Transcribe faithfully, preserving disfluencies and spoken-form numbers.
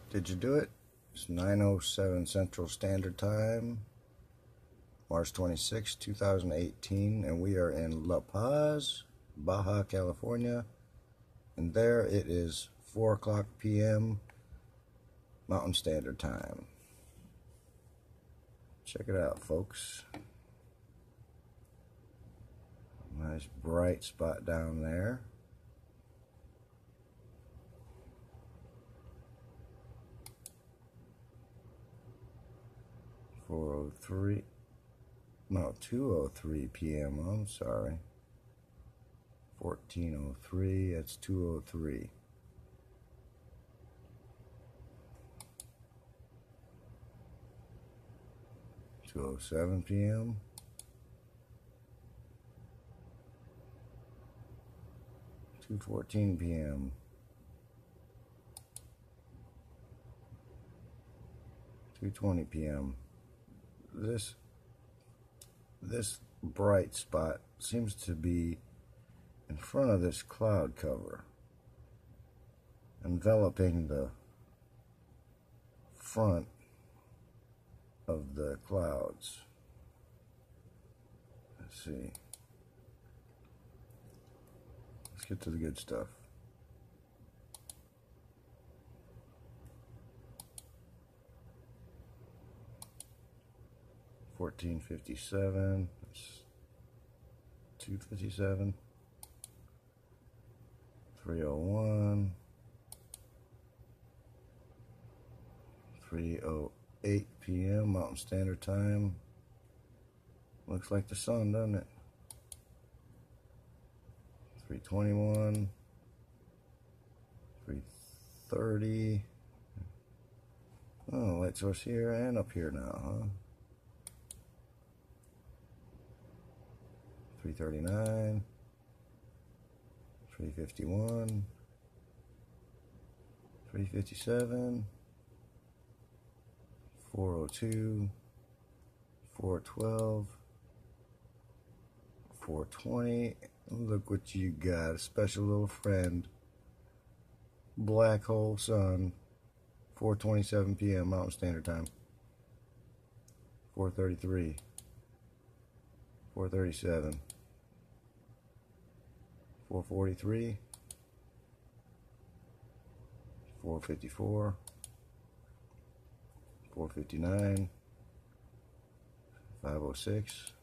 Did you do it? It's nine oh seven Central Standard Time, March twenty-sixth, two thousand eighteen, and we are in La Paz, Baja California, and there it is four o'clock p m Mountain Standard Time. Check it out, folks. Nice bright spot down there. four oh three, no, two oh three p m I'm sorry. fourteen oh three, that's two oh three. two oh seven p m two fourteen p m two twenty p m This this bright spot seems to be in front of this cloud cover, enveloping the front of the clouds. Let's see. Let's get to the good stuff. fourteen fifty-seven, that's two fifty-seven, three oh one, three oh eight p m Mountain Standard Time. Looks like the sun, doesn't it? three twenty-one, three thirty. Oh, light source here and up here now, huh? three thirty-nine, three fifty-one, three fifty-seven, four oh two, four twelve, four twenty. Look what you got, a special little friend. Black hole sun, four twenty-seven p m Mountain Standard Time. four thirty-three, four thirty-seven, four forty-three, four fifty-four, four fifty-nine, five oh six,